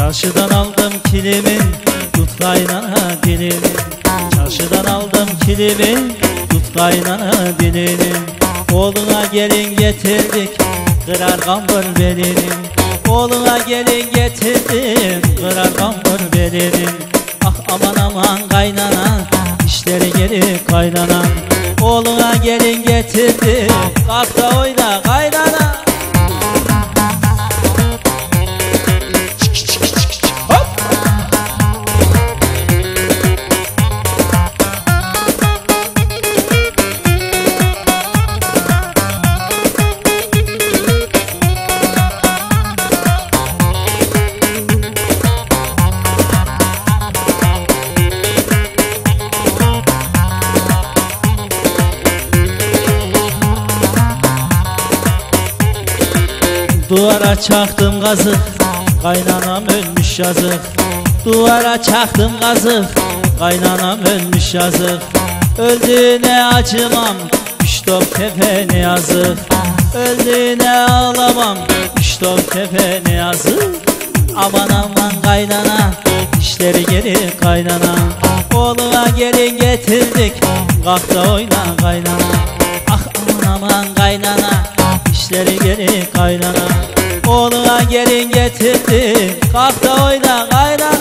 Çarşıdan aldım kilimin, tut kaynana dilini. Çarşıdan aldım kilimin, tut kaynana dilini. Oğluna gelin getirdik, kırar kambur belini. Oğluna gelin getirdim, kırar kambur belini. Ah aman aman kaynana, işleri geri kaynana. Oğluna gelin getirdim, kalk da oyna kaynana. Duvara çaktım kazık, kaynanam ölmüş yazık. Duvara çaktım kazık, kaynanam ölmüş yazık. Öldüğüne acımam, üç top tepe ne yazık. Öldüğüne ağlamam, üç top tepe ne yazık. Aman aman kaynana, işleri geri kaynana. Oğluna gelin getirdik, kalk da oyna kaynana. Ah aman aman kaynana, işleri geri kaynana. Oğluna gelin getirdi, kalk da oyna kaynana.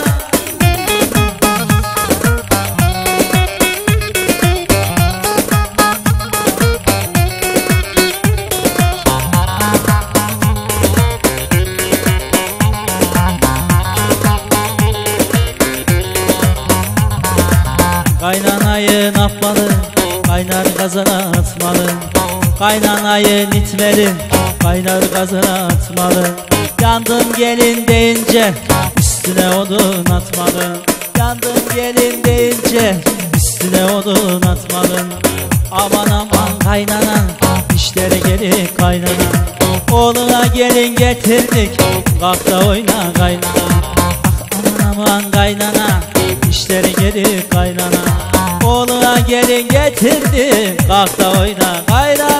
Kaynanayı ne yapmalı, kaynar kazana atmalı. Kaynanayı nitmeli, kaynar kazana atmalı. Yandım gelin deyince üstüne odun atmalı. Yandım gelin deyince üstüne odun atmalı. Aman aman kaynana, işleri geri kaynana. Oğluna gelin getirdik, kalk da oyna kaynana. Ah aman aman kaynana, işleri geri kaynana. Oğluna gelin getirdik, kalk da oyna kaynana.